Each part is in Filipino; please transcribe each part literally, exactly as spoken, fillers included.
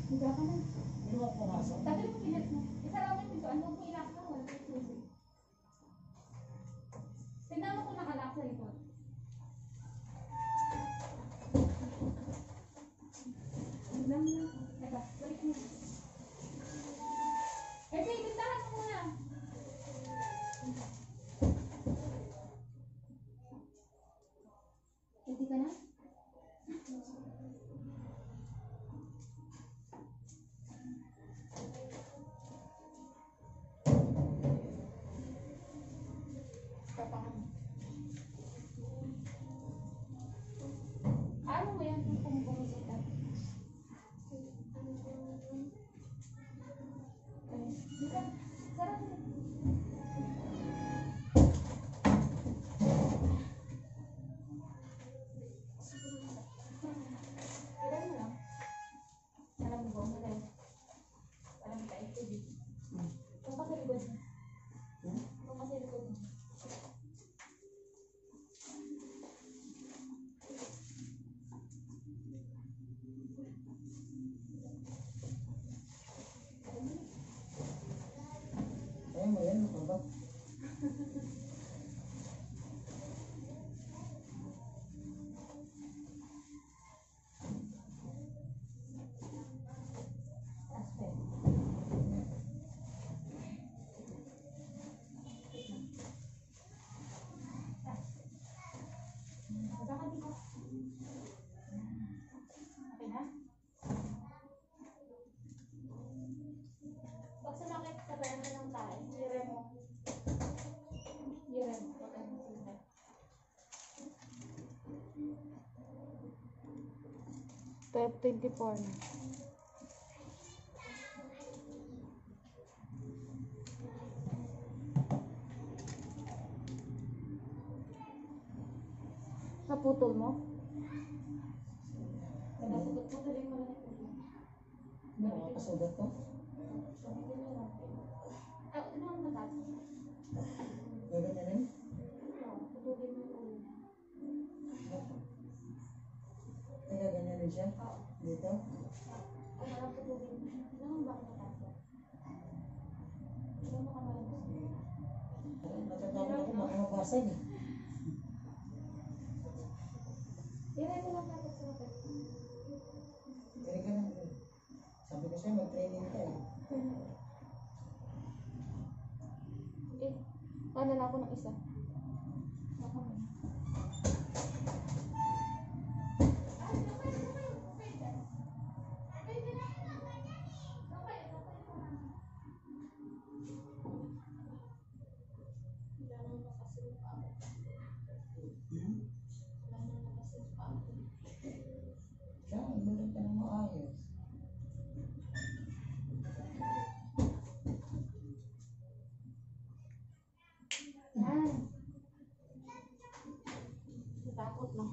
Higa ka na. Hindi mo pumasok. Dati mo pilit mo. Isara mo yung pintuan. Huwag mo ilaka. Wala kayo susi. Tignan mo kung nakalak sa likod. Tignan mo. Ito, balik mo. Eh, sige, bintahan mo muna. Hindi ka na? Ano mo yan kung bumisip ka? Di ka, sarap mo. Kailan mo lang? Alam mo ba mo lang? Alam mo tayo ito dito. Kung kasi likod mo. Kung kasi likod mo. Ayaw mo yan, ano ba? Okay na? Pag sumakit sa pera ng tayo, hire mo. Hire mo. Huwag kang masinta. twelve twenty-four na. Naputol mo? Putulin mo lang ito. Hindi mo makasugat to. Ah, ano ang matas? Gaganda rin? Putulin mo yung ulo. Kaya ganyan rin siya? Dito? Kung walang putulin mo, ano ang bakit matas? Ano mo kamay mo? Natatakot ako, baka mabasag eh. Iray mo lang natin sa matas. Kaya ka lang eh. Sabi ko sa'yo, mag-training ka eh. Eh, ano na ako ng isa? Baka mo. Siya, ibalik ka ng maayos. Yan. Natakot na.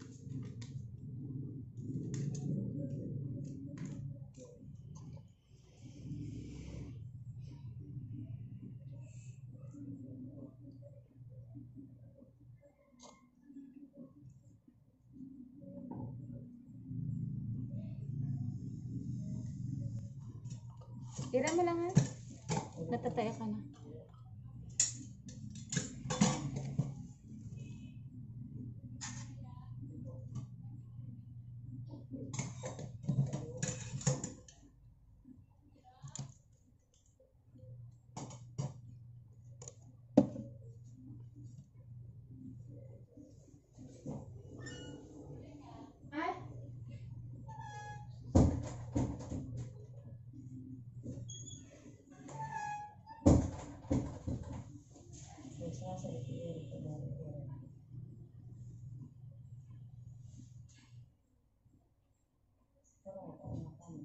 Tira mo lang ha. Natataya ka na. Ay! Nagsasalit ko yun. Pagdari ko. Pero ako na kami.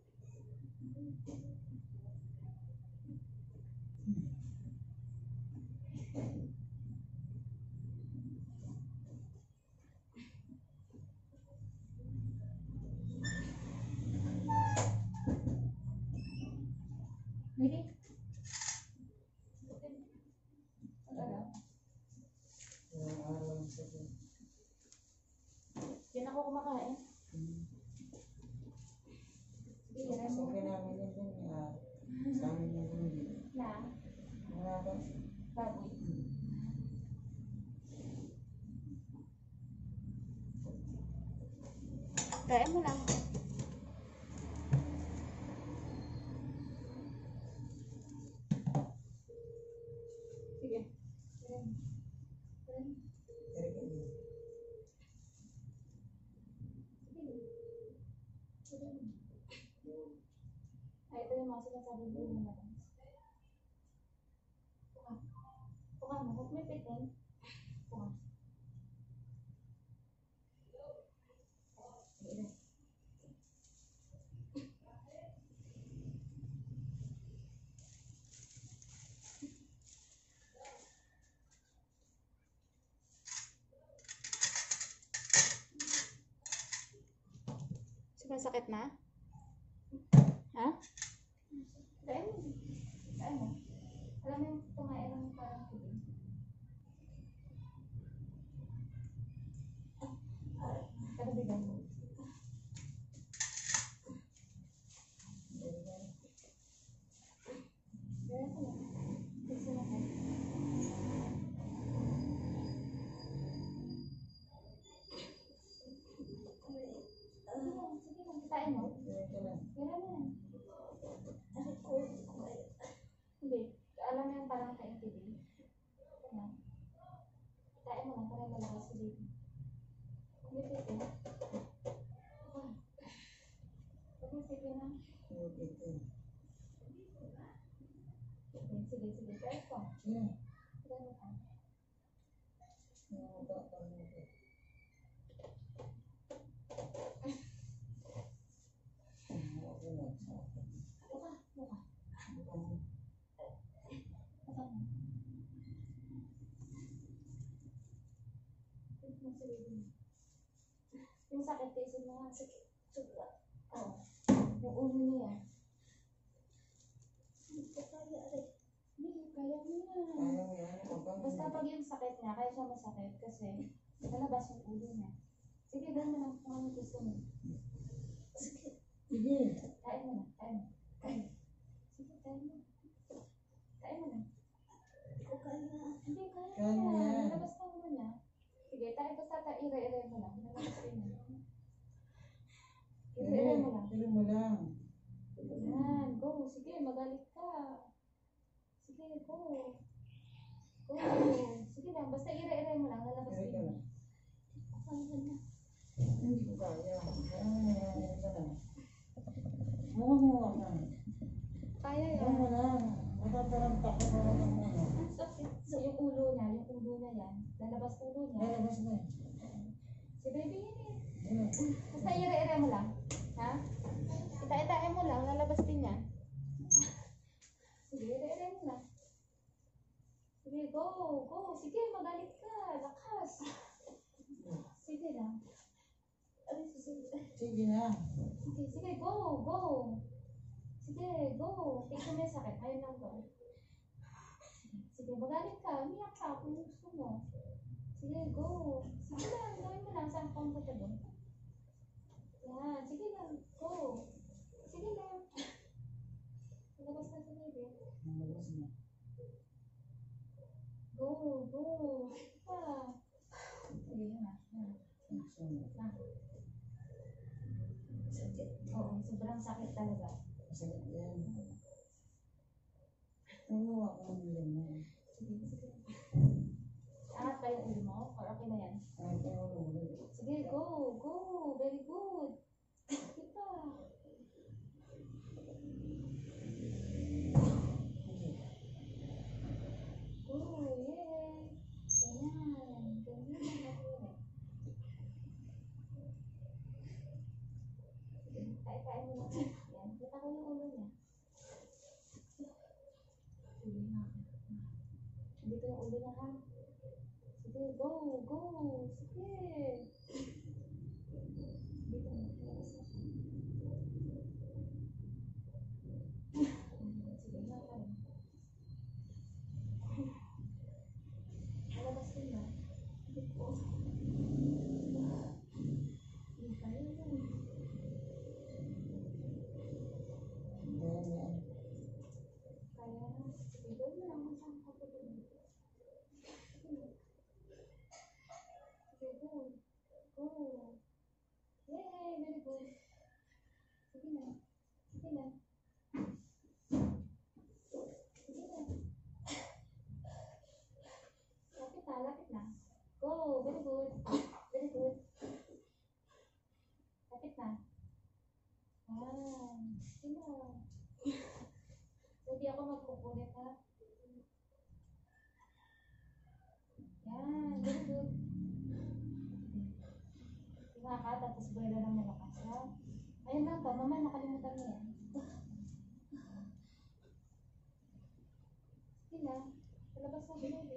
Hindi. Yung araw ng sabi. Yan ako kumakain. Sige, sabi namin yun dun, ah, sa amin yung hindi. Na, Mga ba? baboy. Kaya mo lang. Sige. Ayan. Ayan. Pero hindi. Sige. Sige. Ay, ito yung mga sinasabi ko yung mga Puka. Puka mo. Huwag may pitin. Puka. Sige. Sumasakit na? Ha? Kaya mo. Kaya mo. Alam mo yung tumae ng parang tubig. Katabigan mo. Kaya ko lang. Gusto mo ko. Sige lang, sige lang. Kitain mo. Pero ito lang. Kaya mo yan. Hindi. Alam mo yung parang kaintindi. Ano? Kitain mo lang para lalabas si baby. Hindi pwede. Ah. Huwag mo sige na. Pero ito. Sige, sige, sige. Kaya ko. Sige. Kaya mo ka. Mga bata mo ito. Ah, okay lang sa akin. Buka, buka. Buka mo. Buka mo. Tignan mo si baby mo. Yung sakit, tiisin mo nga. Sige. Sobra. Oo. Yung ulo niya. Hindi ko kaya, aray. Hindi, kaya mo yan. Kaya mo yan. Huwag kang- Basta pag yung sakit niya, kaya siya masakit kasi lalabas yung ulo niya. Sige, gawin mo lang kung ano gusto mo. Sige. Sige. Kain mo na, kain mo. Kain. Sige, kain mo. Kain mo na. Hindi ko kaya. Hindi, kaya Kaya mo yan. yan. Lalabas na ulo niya. Sige, tayo basta tayo, ire-ire mo lang. Lalabas yun niya. Ire-ire mo lang. Pero mo lang. Yan, go. Sige, magalit ka. Sige, go. Go. Sige lang, basta ire-ire mo lang. Lalabas Pero yun ito niya. lang. Kaya na. Hindi ko kaya. Kaya mo yan. Ito lang. Mga mga ka. Kaya Kaya yan. mo lang. Matataranta ko na lang ang ano. Ang sakit. So, yung ulo niya, yung ulo niya yan, lalabas ulo niya. Lalabas na. Si baby yun eh. Yan. Basta ire-ire mo lang. Ha? Ita-itae mo lang, lalabas din yan. Sige, ire-ire mo lang. Sige, go, go. Sige, magalit ka. Lakas. Sige lang. Ay, sige. Sige na. Sige, sige, go, go. Sige, go. Tingnan mo yung sakit. Ayun lang to. Sige, magalit ka. Umiyak ka kung gusto mo. Sige, go. Sige lang, gawin mo lang. Saan comfortable? Yan, sige lang. Go. Sige lang. Labas na si baby. Lalabas na. Go, go. Pa. Sige, yun na. Yan. Action. Na. Sakit. Oo, sobrang sakit talaga. Masakit yan. Tumawa ka ng ulo mo. Sige, sige. Angat pa yung ulo mo? Or okay na yan? Ay, pero ulo. Sige, go, go. Very good. Sige pa. Go, yeah. Ganyan. Ganyan ang mahirap. Sige, tayo-tayo mo lang. Yan, kita ko yung ulo niya. Sige na. Dito yung ulo niya ha. Sige, go, go. Sige. Dito na, labas na siya. Sige, na pa rin. Malabas din na. Dito. Hindi pa rin yan. ka, tapos buwelo ng malakas, ha? Ayun lang to, mama, nakalimutan mo yan. Sige na, palabas na baby.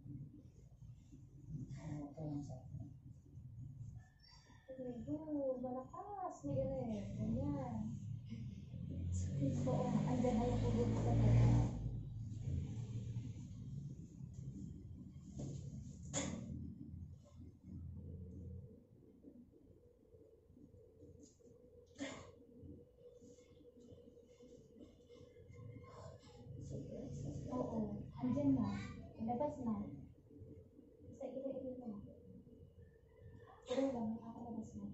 Oo, ito lang sa akin. Sige, go, malakas, may ire, ganyan. Oo, andyan na yung pulo ko talaga. Oo, andyan na. Labas na. Sa ire-ire na. Pero lang, nakakalabas na.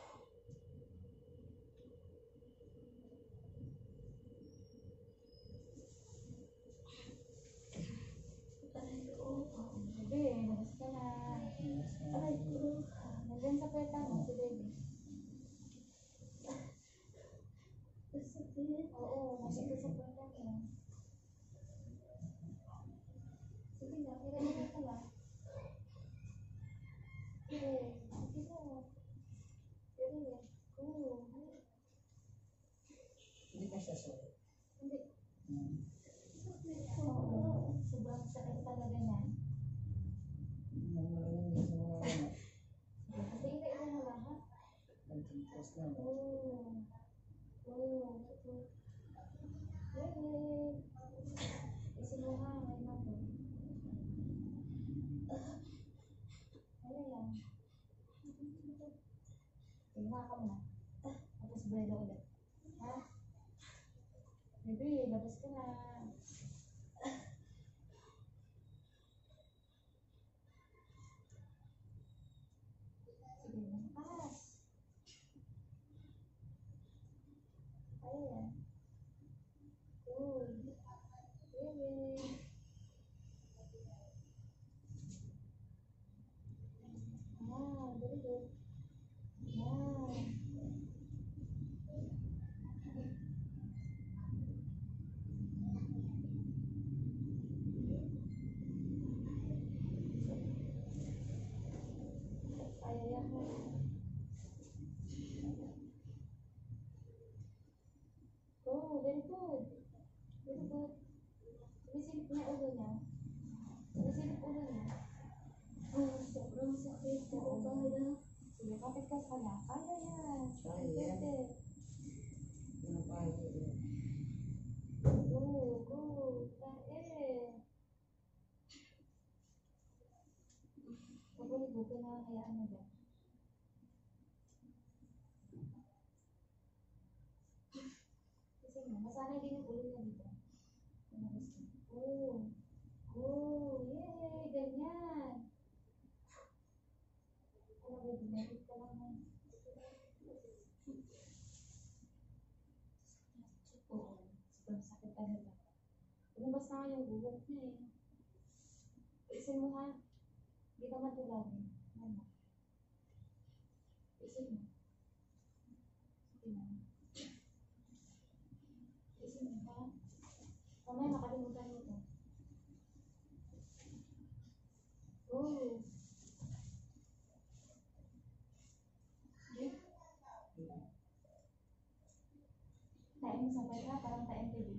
Bebe, labas ka na. Aray ko. Nandyan sa kweta mo, si baby. Oo, nandito sa kweta mo. Sige na, ire-ire ka na. Sige, sige na. Ire-ire. Oo. Hindi ka siya sulit. Hindi. Hmm. Oo, sobrang sakit talaga yan. Namalinis mo nga ano. Kasi ire-ire mo lang, ha? Nagtimpos na. no? Oo. Oo. Ire-ire. Isin mo nga, may mato. Ano yan? Tingnan ka na. Tapos buwelo ulit. Ha? Baby, labas ka na. Sige, lakas. Ayan. Cool. Baby. Ah, very good. Ah. Kaya yan mo. Oh, very good. Very good. Sumisilip niya ulo niya. Sumisilip ulo niya. Oh, sobrang sakit. Oo, kaya. Sige, kapit ka sa kanya. Kaya yan. Kaya yan. Pwede. Pinapahit ko yun. Go, go. Kaya. Mabuligo ka na hayaan mo dyan. Kasi nga, masanay din yung ulo niya dito. Ano gusto? Oh. Oh, yay! Ganyan. Ano ba, dinapit ka lang na. Oo. Sobrang sakit talaga. Lumabas na nga yung buhok niya eh. Isin mo ha. Hindi ka matulagin. Ano? Isin mo. Sige na. Isin mo ha. Mamaya makalimutan mo ito. Oh. Tain mo sa pwede ha. Parang tain baby.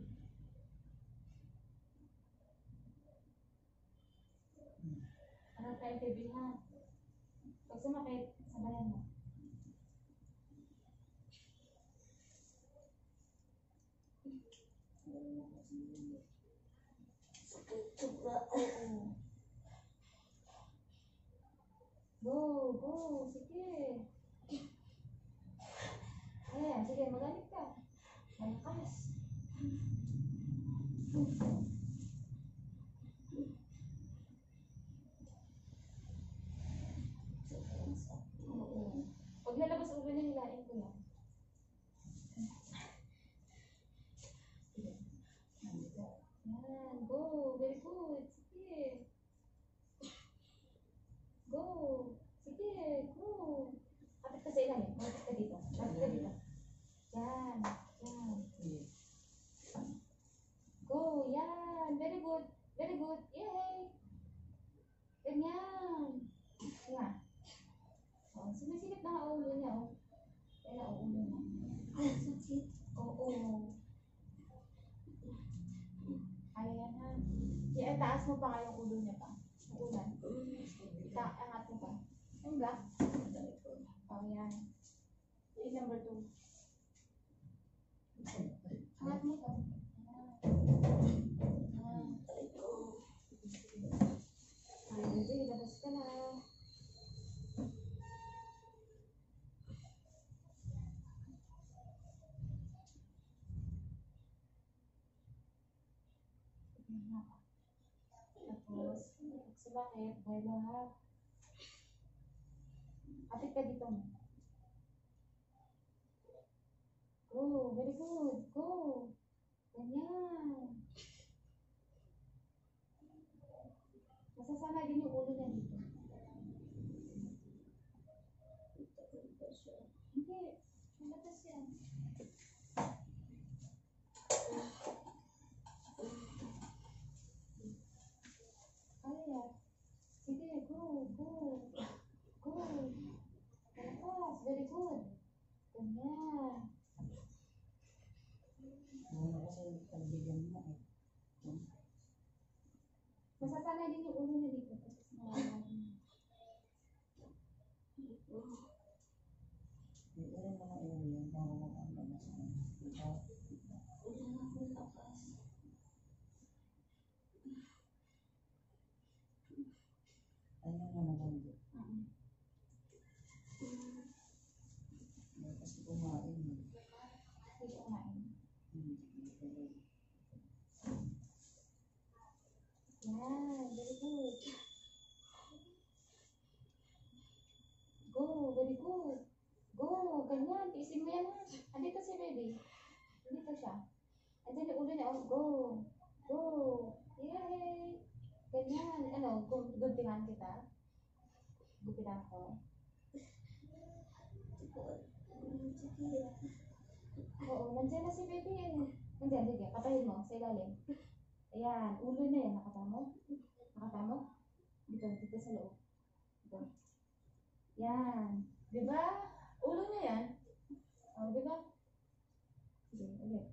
Parang tain baby ha. Pag sumakit, sabayan mo. Oo. Go, go, sige. Ayan, sige, magalit ka. Malakas. Oo. Pag nalabas ulo niya, hilain ko lang. Sige. Yan, go, very good. Sige. Go. Sige, go. Kapit ka sa ilalim. Kapit ka dito. Kapit ka dito. Yan. Yan. Hindi. Go, yan. Itaas mo pa nga yung ulo niya pa. Yung ulan. Ita, angat mo pa. Yung black. Oh, yan. Yung number two. Angat mo to. Yan. Ay, baby, labas ka na. Tapos, sa bakit, buwelo ha. Apit ka dito mo. Go, very good. Go. Ganyan. Masasana din yung ulo niya dito. Hindi. Malakas yan. Kaya. Sige, go, go. Go. Malakas. Very good. Ganyan. Ano kasi pagbigyan mo eh. Masasanay din yung ulo niya dito. Kasi nawawala din. Hindi rin mga iyon yun para makamba na sa ano. Diba? Ayun na naman din. May kasi kumain eh. Hindi ko kumain. Hmm. Yan, very good. Go, very good. Go, ganyan. Tiisin mo yan ha. Andito si baby. Andito siya. Andyan yung ulo niya. Oh, go. Go. Yay. Ganyan. Ano, gu- guntingan kita. Guntingan ko. Oo, nandyan na si baby eh. Nandyan, sige. Patayin mo sa ilalim. Ayan, ulo na yan. Nakata mo? Nakata mo? Dito, dito sa loob. Dito. Yan. Di ba? Ulo niya yan. O, di ba? Sige, ulit.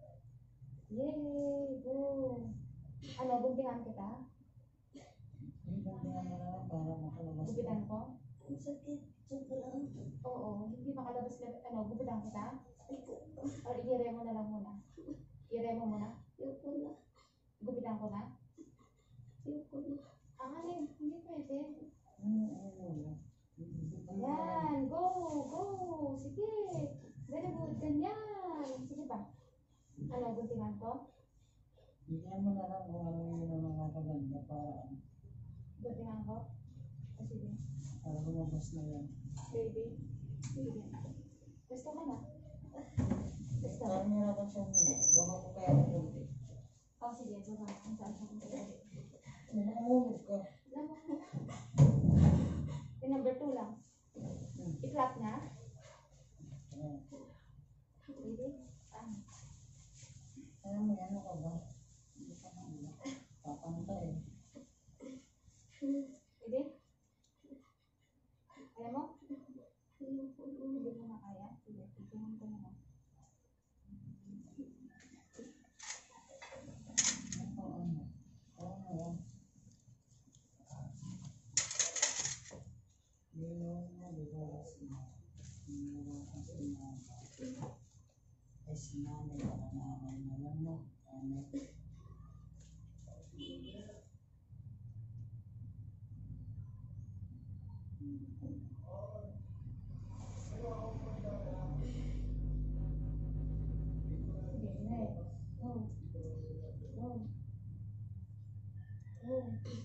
Yay! Go! Ano, guntingan kita? Yung ganyan mo na lang para makalabas Gupitan ko? Ang sakit. Tsaka lang. Oo, hindi makalabas na, ano, gupitan kita? O, i-ire mo na lang muna. I-ire mo muna. Ayoko na. Gupitan ko na? Ayoko na. Ang alin, hindi pwede. Hmm, ayun. Yan, go, go. Sige. Very good. Ganyan. Sige pa. Ano, guntingan ko? Bigyan mo na lang kung ano yun ang makakaganda para ano, Guntingan ko? O, sige. para lumabas na yan. Baby. Sige. Gusto ka na? Gusto. Parang nahirapan siya umiyak. Baka ko kaya ng kunti. O, sige. Baba. Ang saan siya kung pwede. Namamulog ka. Alam mo. Yung number two lang. Hmm. I-clap na. Ayan. Baby. Ah. Alam mo, ano ka ba? Hindi ka na umiyak. Papanta eh. Baby. Alam mo? Ayoko na. Hindi mo na kaya. Sige. Tingnan ko na lang. Oo, ano. Oo, ano. Yun mo, di ba, kasi hindi kasi na ay sinanay ka na naman na lang, no? Ano? Sige na eh. Go. Go. Go.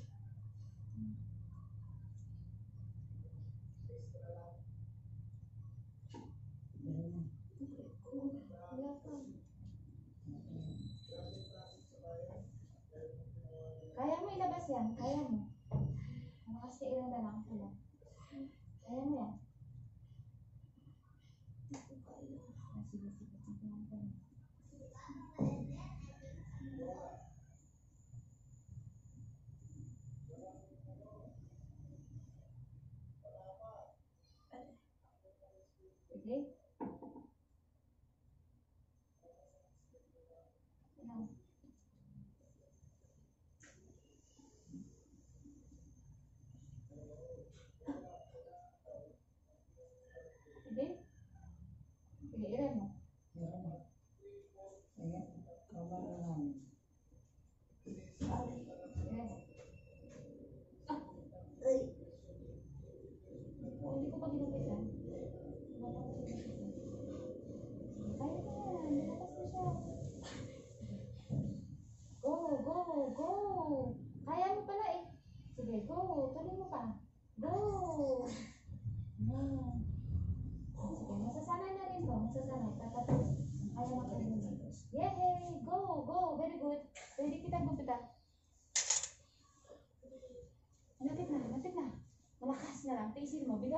Ayun. Wala ka. Kaya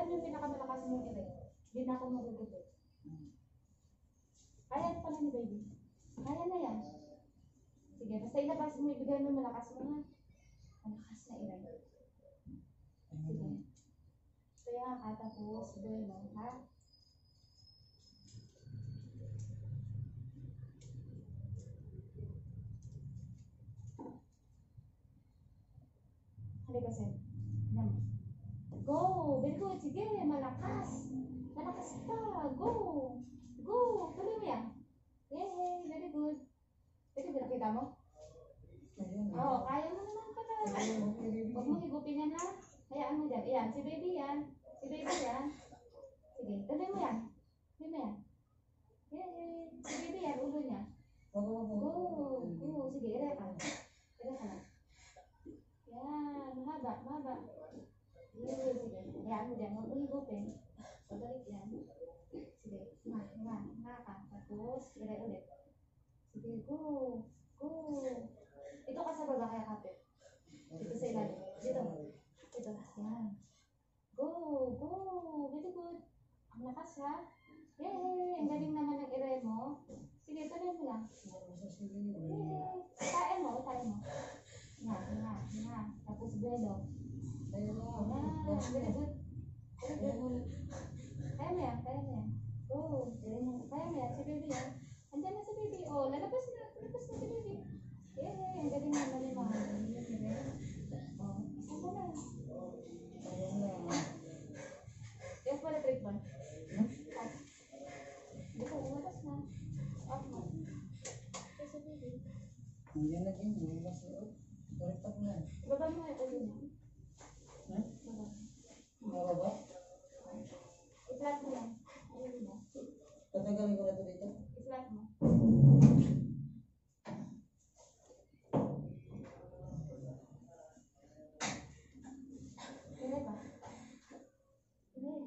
ano yung pinakamalakas mong i-rate? Hindi na ako magugutot. Kaya na pala ni baby. Kaya na yan. Sige, basta ilabas mo, ibigay mo malakas mo nga. Malakas na i-rate. Sige. Kaya ka, tapos, bueno, ha? Halika, Sir. Nam. Go! Very good. Sige, malakas. Malakas pa. Go! Go! Tuloy mo yan. Yay! Very good. Very good. Kita mo? Ayun. Oo, oh, kaya mo naman pala. Huwag mo higupin yan, ha? Hayaan mo dyan. Ayan, si baby yan. Si baby yan. Sige, tuloy mo yan. Tuloy mo yan. Yay! Si baby yan, ulo niya. Go! Go! Sige, ire ka. Ire ka na. Yan, mahaba, mahaba. Sige, sige. Hayaan mo dyan, huwag mo higupin. Pabalik yan. Sige, nga, nga, nga ka. Tapos, ire ulit. Sige, go! Go! Ito ka sa baba kaya kapit. Dito sa ilalim. Dito. Dito. Yan. Go! Go! Very good. Ang lakas ha. Yay! Ang galing naman ng ire mo. Sige, tuloy mo lang. Yay! Tae mo, tae mo. Nga, nga, nga. Tapos belo. Yan. Very good. Very good. Kaya mo yan, kaya mo yan. Go! Kaya mo yan, si baby yan. Andiyan na si baby. Oh, lalabas na. Lalabas na si baby. Yay! Ang galing naman yung mga oh, saan ka na? Yung pala treatment. Off. Hindi ko, umalas na. Off mo. Kasi baby. Hindi na din. Bumas na. Correct ako na. Baba mo yung ulo niya. Ha? Baba. Mababa? I-flat mo yan. Ulo mo. Tatagalin ko na ito dito. I-flat mo. Dire ba? Dire.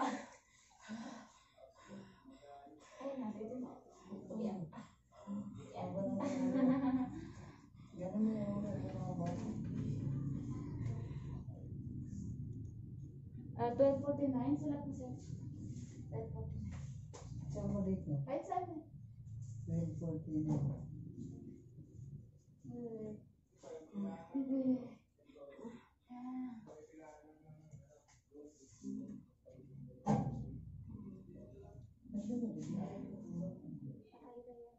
Ayun na, dito na. Yan. Yan. Ganun mo yung ulo ng mga bata. Ah, twelve forty-nine, sulat mo sir. twelve forty-nine. Saan mo dito? Kahit saan eh. twelve forty-nine. Hmm. Hmm. Ah. Nandun mo dito. Nakaiba yan.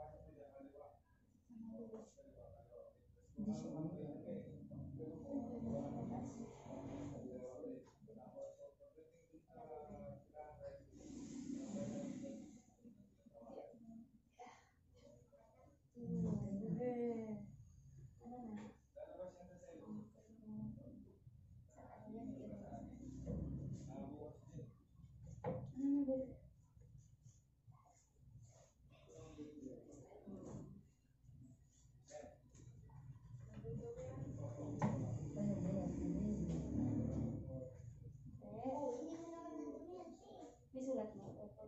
Hindi siya ano. May sulat mo.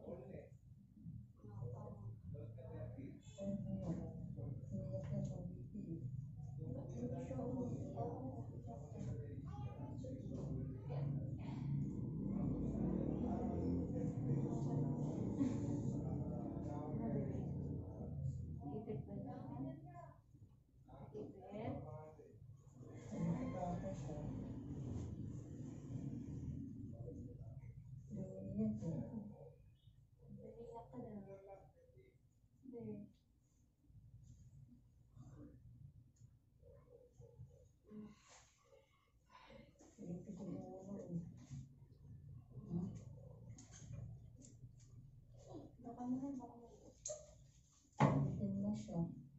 Baka mo rin, baka mo rin. Bitin na siya.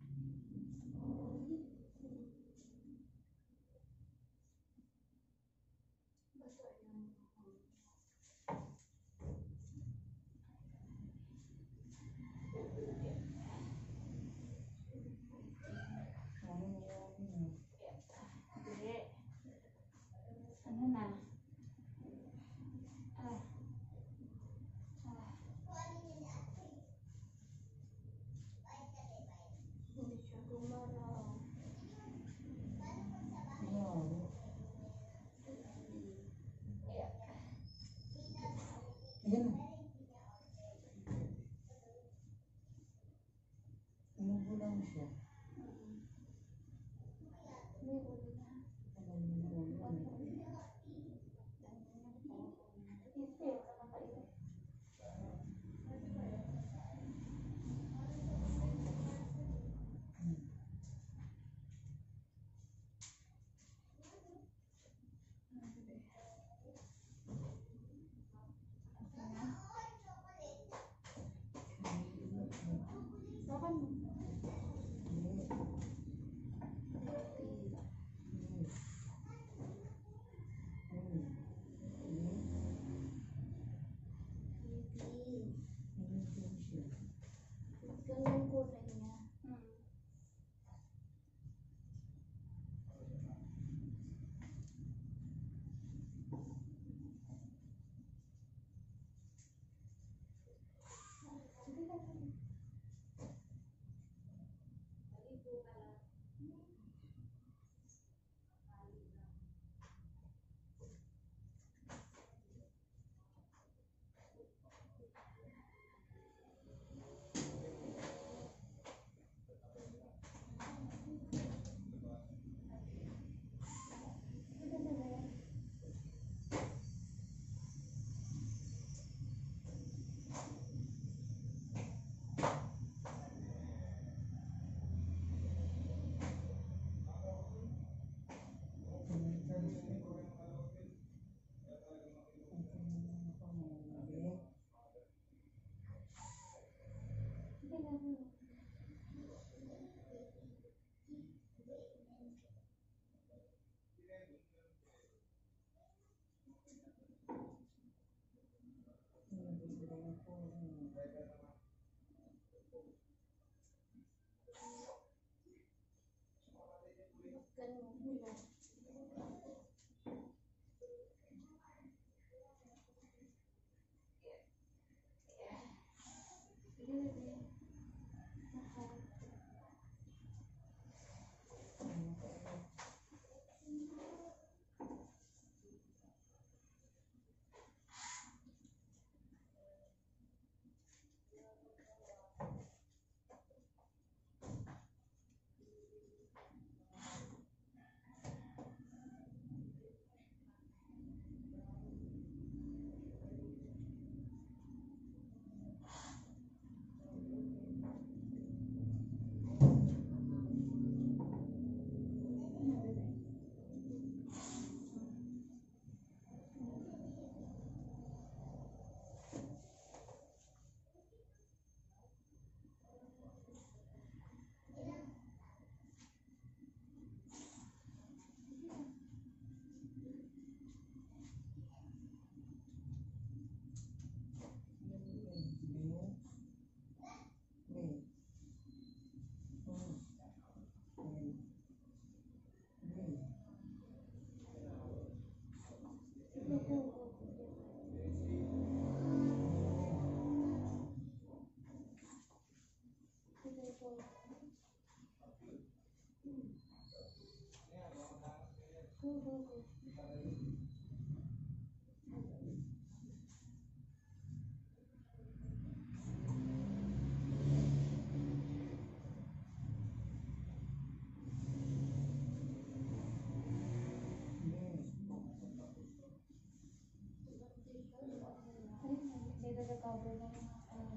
Ano na yan? Hindi. Ano na? Ah. Ah. Ubo lang siya. May ulo na. Alam mo na ulo. Hindi, kakakain. Bakit mo? Ganun kulay niya. Sige lang. Sige lang. Sige lang. Ganun kulay. Sige lang. Mahal. Go, go, go. Ay, may recover na yung ano.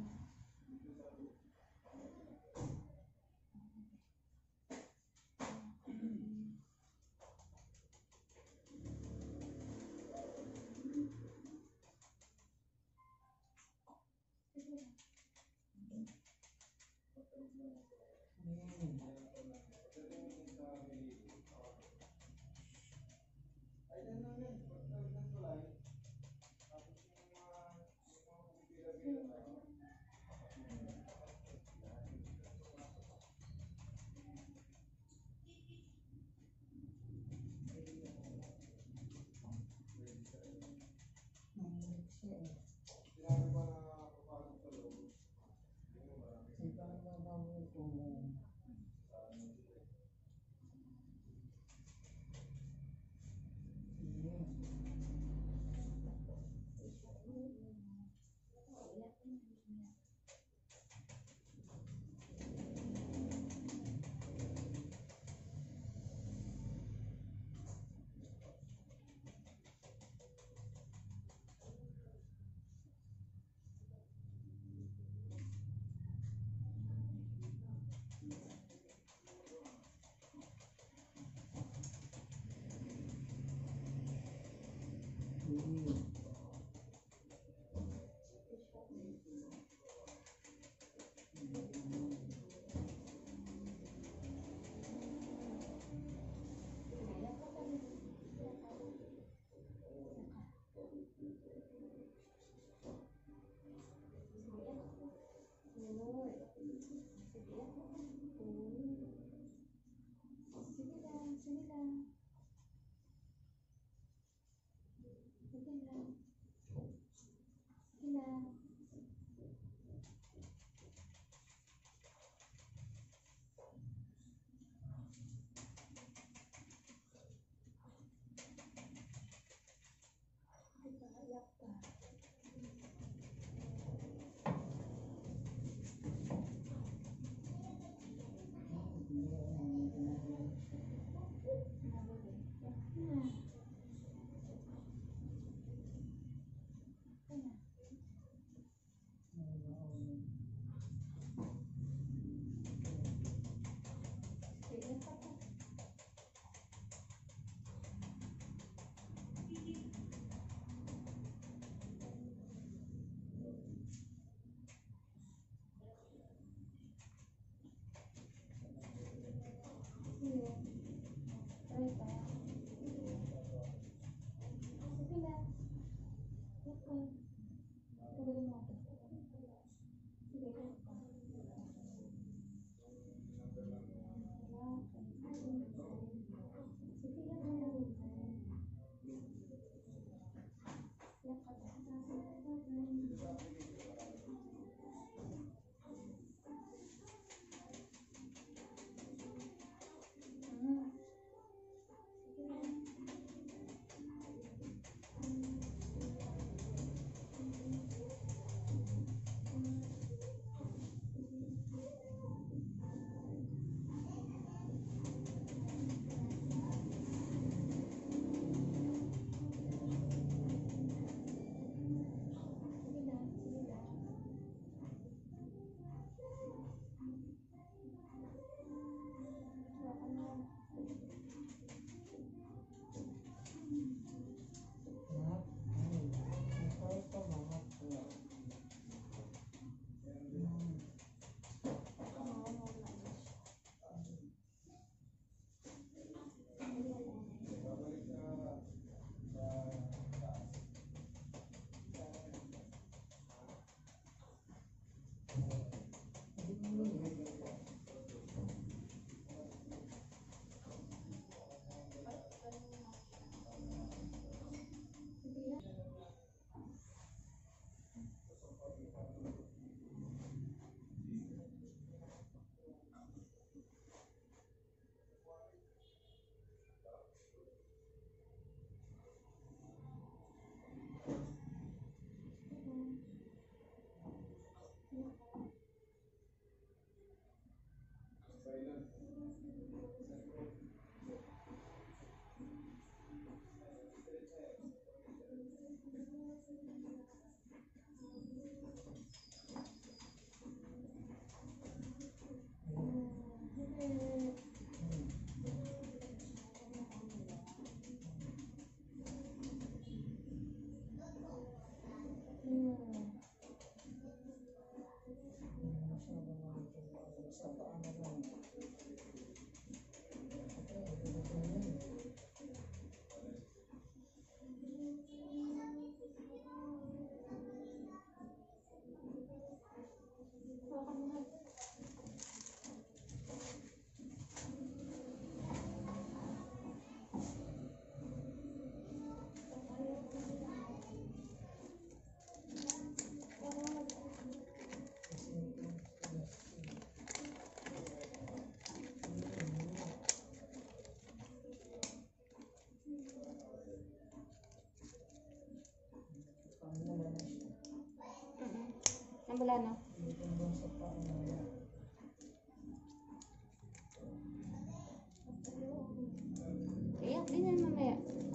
Sa paano lang. Ang wala na. Sa paano lang. Iyak din yan mamaya.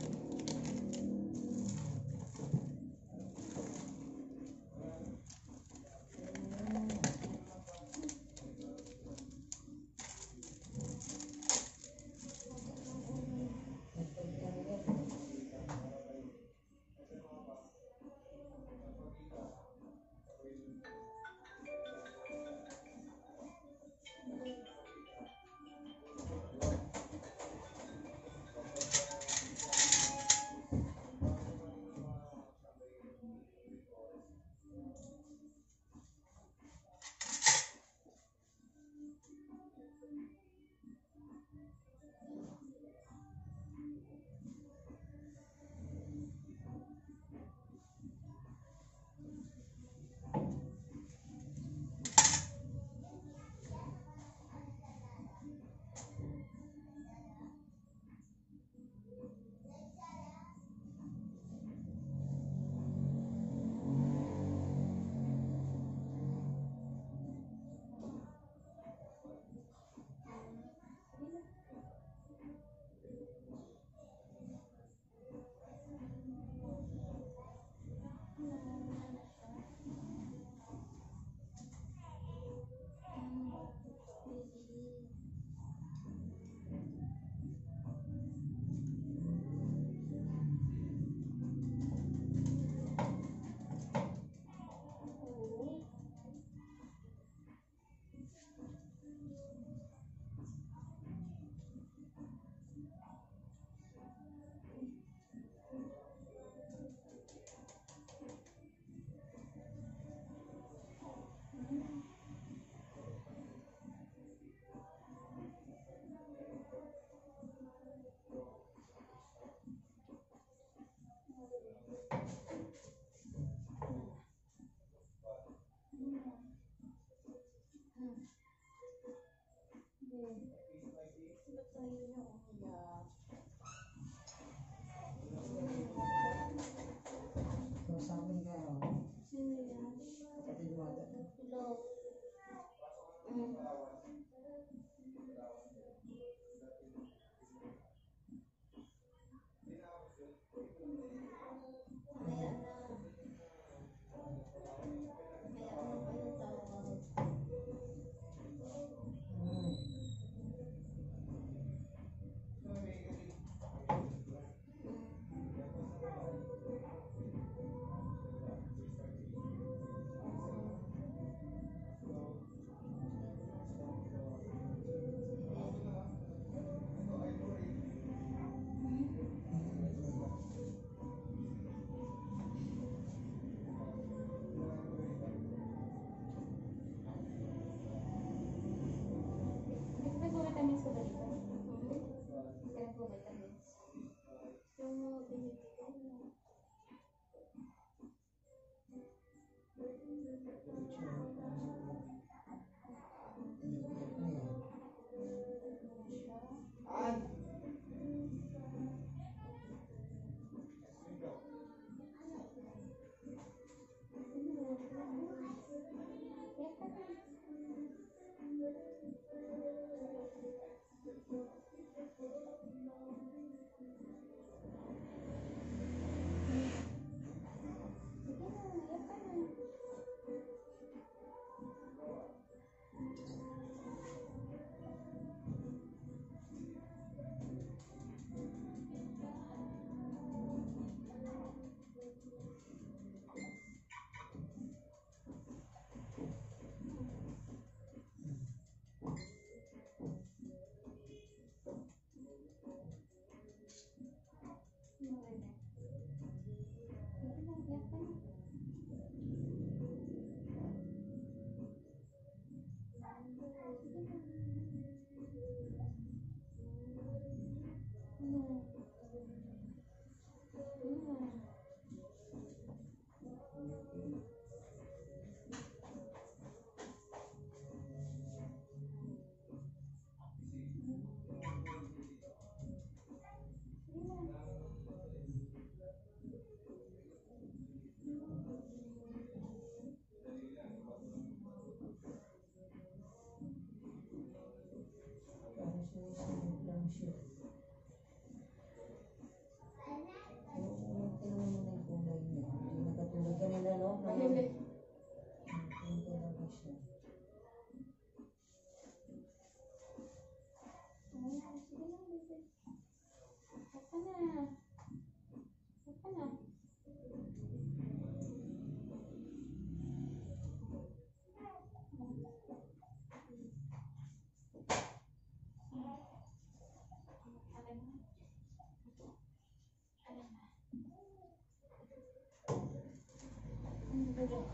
Kausapin ka. Sino yan? Kapatid mo ata. Hello. Mm. Kaya na. Kaya ano ba yung tawag? Hmm. binibigay mo. Iyak ka na. Sige na, iyak ka na. Sige na, iyak ka na. Ano? Ano? Sige na. Parang sinisunod lang siya. Yung unang tingnan mo na yung kulay niya. Hindi na katulad kanina, no? Mahilig. Hindi talaga siya. Ayan, sige na, baby. Iyak ka na. Iyak ka na. Alam mo. Alam mo. Ano ba yun?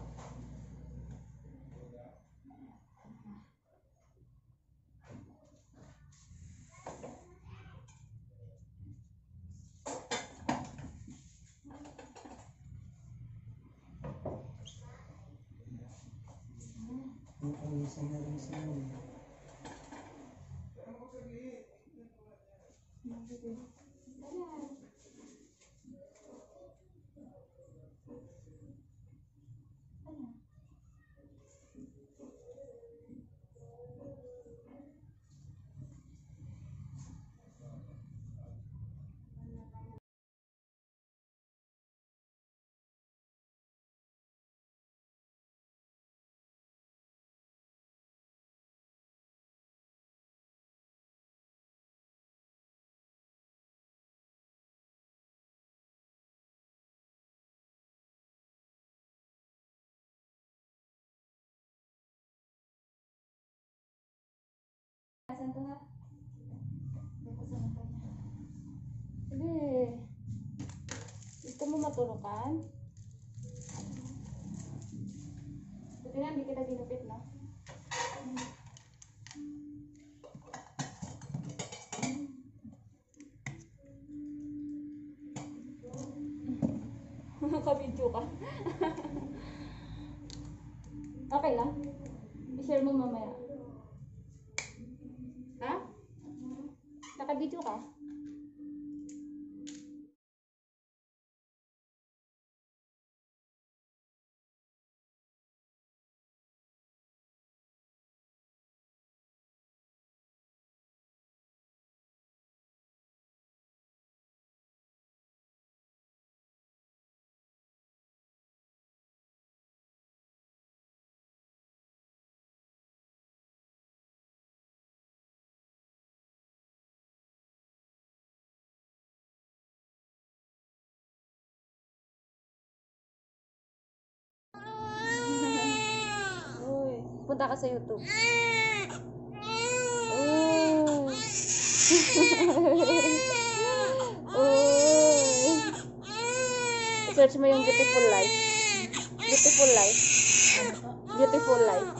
Yung pawisan na rin siya. Ano, baby? Wala. Ano? Asan to ha? Dito sa mata niya. Sige. Gusto mo maturukan? Buti nga, hindi kita ginupit, no? Nakabidyo ka. Okay lang? I-share mo mamaya. Ha? Nakabidyo ka? Uy, punta ka sa YouTube. Uy. Uy. Search mo yung Beautiful Life. Beautiful Life. Beautiful Life.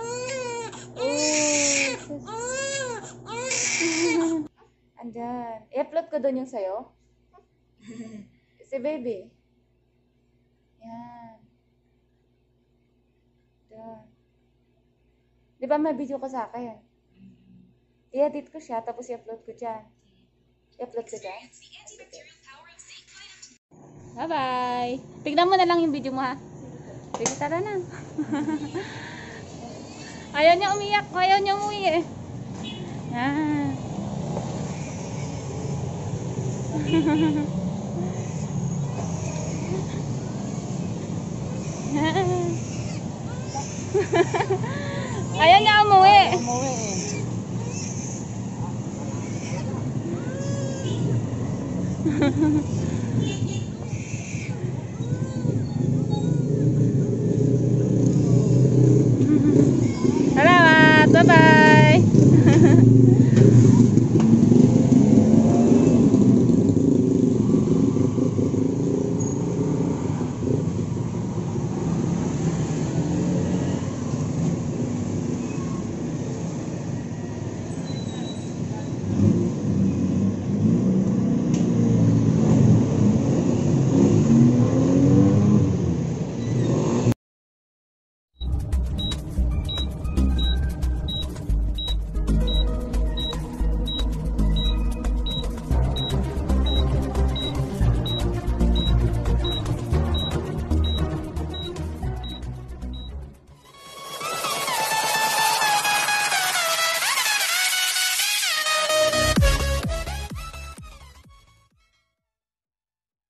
Uy. Andyan. I-upload ko doon yung sayo. Si baby. Yan. Doon. Di ba may video ko sa akin? I-edit ko siya, tapos i-upload ko dyan. I-upload ko dyan. Bye-bye! Tignan mo na lang yung video mo, ha? Sige, tara na. Ayaw niya umiyak. Ayaw niya umuwi, eh. Yan. Ayaw niya umuwi. Umuwi eh.